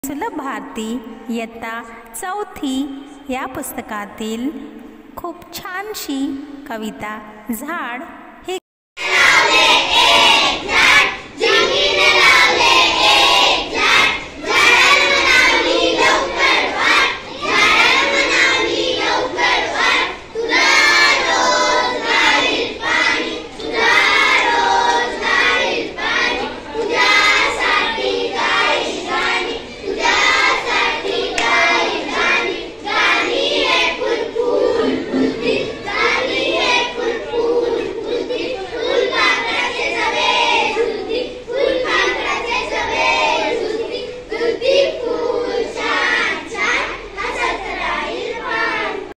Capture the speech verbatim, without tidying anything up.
सुलभ भारती इयत्ता चौथी या पुस्तकातील खूप छानशी कविता झाड